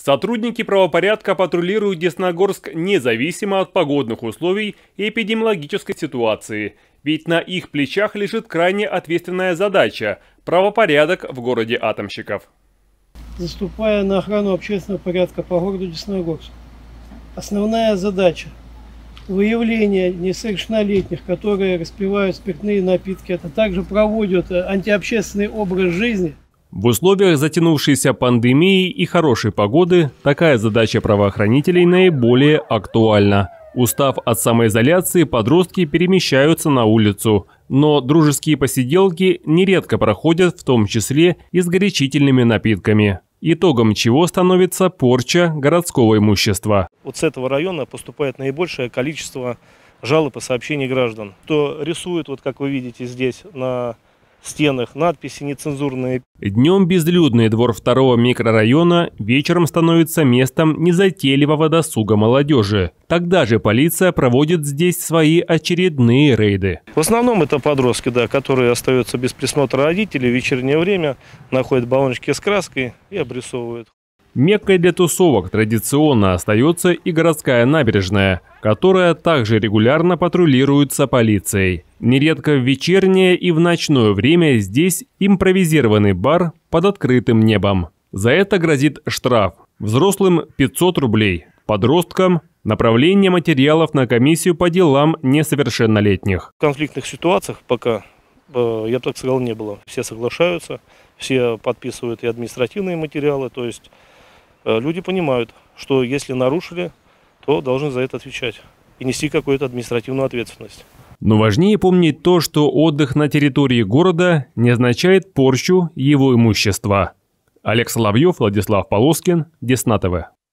Сотрудники правопорядка патрулируют Десногорск независимо от погодных условий и эпидемиологической ситуации. Ведь на их плечах лежит крайне ответственная задача – правопорядок в городе атомщиков. Заступая на охрану общественного порядка по городу Десногорск, основная задача – выявление несовершеннолетних, которые распивают спиртные напитки, а также проводят антиобщественный образ жизни. В условиях затянувшейся пандемии и хорошей погоды такая задача правоохранителей наиболее актуальна. Устав от самоизоляции, подростки перемещаются на улицу. Но дружеские посиделки нередко проходят в том числе и с горячительными напитками. Итогом чего становится порча городского имущества. Вот с этого района поступает наибольшее количество жалоб и сообщений граждан. Кто рисует, вот как вы видите здесь на стенах, надписи нецензурные. Днем безлюдный двор второго микрорайона вечером становится местом незатейливого досуга молодежи. Тогда же полиция проводит здесь свои очередные рейды. В основном это подростки, да, которые остаются без присмотра родителей в вечернее время, находят баллончики с краской и обрисовывают. Меккой для тусовок традиционно остается и городская набережная, которая также регулярно патрулируется полицией. Нередко в вечернее и в ночное время здесь импровизированный бар под открытым небом. За это грозит штраф. Взрослым 500 рублей, подросткам – направление материалов на комиссию по делам несовершеннолетних. В конфликтных ситуациях пока, я бы так сказал, не было. Все соглашаются, все подписывают и административные материалы, то есть люди понимают, что если нарушили, то должны за это отвечать и нести какую-то административную ответственность. Но важнее помнить то, что отдых на территории города не означает порчу его имущества. Олег Соловьев, Владислав Полоскин, Десна ТВ.